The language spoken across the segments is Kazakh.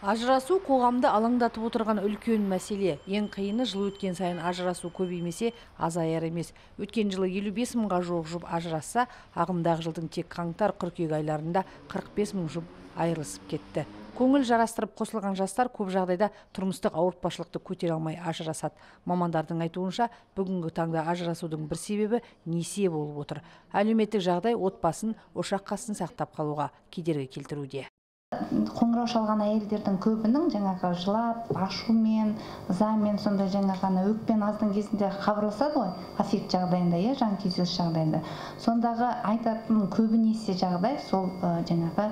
Ажырасу қоғамды алаңдатып отырған үлкен мәселе. Ең қиыны жыл өткен сайын ажырасу көбеймесе азаяр емес. Өткен жылы 55 мыңға жуық жұп ажырасса, ағымдағы жылдың тек қаңтар-қыркүйек айларында 45 мың жұп айырылысып кетті. Көңіл жарастырып қосылған жастар көп жағдайда тұрмыстық ауыртпашылықты көтере алмай ажырасады. Мамандардың айтуынша, бүгінгі таңда ажырасудың бір себебі несие болып отыр. Әлеуметтік жағдай отбасын, ошақ қасын сақтап қалуға кедергі келтіруде. Қоңырау шалған әйелдердің көбінің жаңағы жылап, ашумен, ызамен, сондай жаңағы өкпен аздың кезінде хабарласады ғой, аффект жағдайында, жан күйзеліс жағдайында. Сондағы айтатын көбінесе жағдай сол жаңағы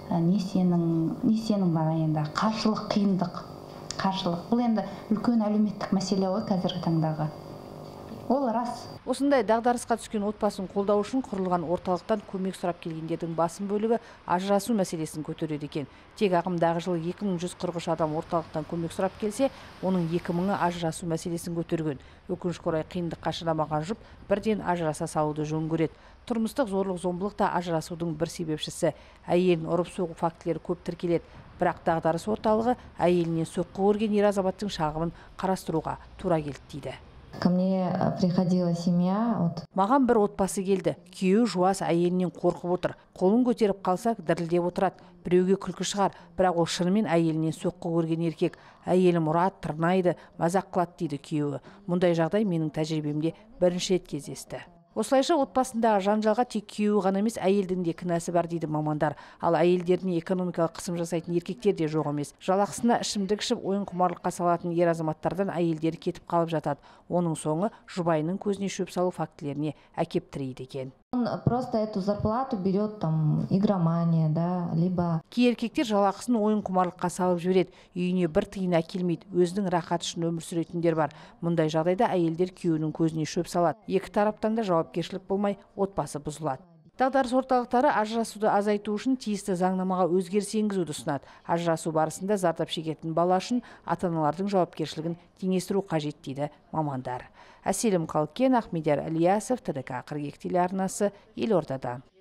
несиенің бағайында қаржылық қиындық. Бұл енді үлкен әлеуметтік мәселе ғой қазіргі таңдағы. Ол рас. Осындай дағдарысқа түскен отбасын қолдау үшін құрылған орталықтан көмек сұрап келгендердің басым бөлігі ажырасу мәселесін көтереді екен. Тек ағымдағы жылы 2143 адам орталықтан көмек сұрап келсе, оның 2000-ы ажырасу мәселесін көтерген. Өкінішке орай қиындыққа шыдамаған жұп бірден ажыраса салуды жөн көреді. Тұрмыстық зорлық-зомбылық та ажырасудың бір себепшісі. Әйелін ұрып-соғу фактілері көп тіркеледі. Бірақ дағдарыс орталығы әйелінен соққы көрген ер азаматтың шағымын қарастыруға тура келді дейді. Ко мне приходила семья. Маған бір отбасы келді. Күйеуі жуас, әйелінен қорқып отыр. Қолын көтеріп қалса, дірілдеп отырады. Біреуге күлкі шығар, бірақ ол шынымен әйелінен соққы көрген еркек. Әйелім ұрады, тырнайды, мазақ қылады дейді күйеуі. Мұндай жағдай менің тәжірибемде бірінші рет кездесті. Осылайша отбасындағы жанжалға тек күйеуі ғана емес, әйелдің де кінәсі бар дейді мамандар. Ал әйелдеріне экономикалық қысым жасайтын еркектер де жоқ емес. Жалақысына ішімдік ішіп, ойын құмарлыққа салатын ер азаматтардан әйелдері кетіп қалып жатады. Оның соңы жұбайының көзіне шөп салу фактілеріне әкеп тірейді екен. Он просто эту зарплату берет там игромания, либо... Кей еркектер жалақысын ойын құмарлыққа салып жібереді. Үйіне бір тиын әкелмейді, өзінің рахаты үшін өмір сүретіндер бар. Мұндай жағдайда әйелдер күйеуінің көзіне шөп салады. Екі тараптан да жауапкершілік болмай, отбасы бұзылады. Дағдарыс орталықтары ажырасуды азайту үшін тиісті заңнамаға өзгеріс енгізуді ұсынады. Ажырасу барысында зардап шегетін бала үшін ата-аналардың жауапкершілігін теңестіру қажет дейді мамандар. Әселім Қалкен, Ахмедияр Ильясов, ТДК 42 телеарнасы, Елордадан.